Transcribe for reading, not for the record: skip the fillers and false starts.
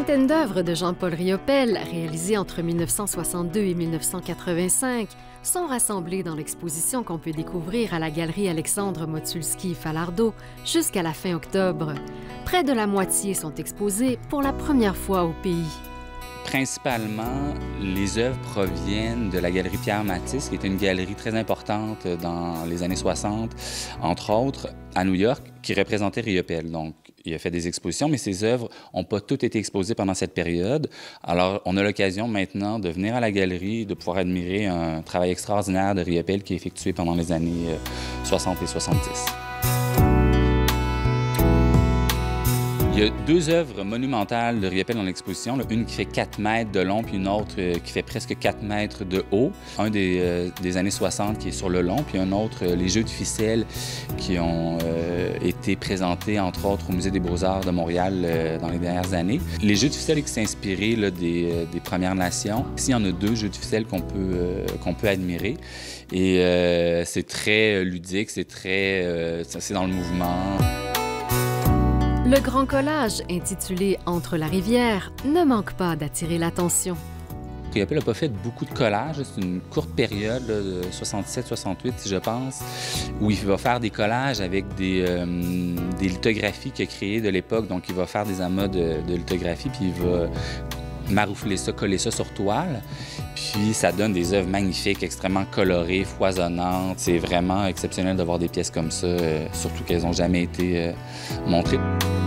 centaine d'œuvres de Jean-Paul Riopel, réalisées entre 1962 et 1985, sont rassemblées dans l'exposition qu'on peut découvrir à la Galerie Alexandre Motulski-Falardeau jusqu'à la fin octobre. Près de la moitié sont exposées pour la première fois au pays. Principalement, les œuvres proviennent de la Galerie Pierre Matisse, qui était une galerie très importante dans les années 60, entre autres, à New York, qui représentait Riopel. Donc, il a fait des expositions, mais ses œuvres n'ont pas toutes été exposées pendant cette période. Alors, on a l'occasion maintenant de venir à la galerie, de pouvoir admirer un travail extraordinaire de Riopel qui est effectué pendant les années 60 et 70. Il y a deux œuvres monumentales de Riopel dans l'exposition, une qui fait 4 mètres de long, puis une autre qui fait presque 4 mètres de haut. Un des années 60 qui est sur le long, puis un autre, les Jeux de ficelle, qui ont été présentés, entre autres, au Musée des Beaux-Arts de Montréal dans les dernières années. Les Jeux de ficelle qui sont inspirés là, des Premières Nations. Ici, il y en a deux Jeux de ficelle qu'on peut admirer. Et c'est très ludique, c'est dans le mouvement. Le grand collage, intitulé « Entre la rivière », ne manque pas d'attirer l'attention. Riopel n'a pas fait beaucoup de collages. C'est une courte période, là, de 67-68, si je pense, où il va faire des collages avec des lithographies qu'il a créées de l'époque. Donc, il va faire des amas de lithographie, puis il va maroufler ça, coller ça sur toile. Puis ça donne des œuvres magnifiques, extrêmement colorées, foisonnantes. C'est vraiment exceptionnel de voir des pièces comme ça, surtout qu'elles n'ont jamais été montrées.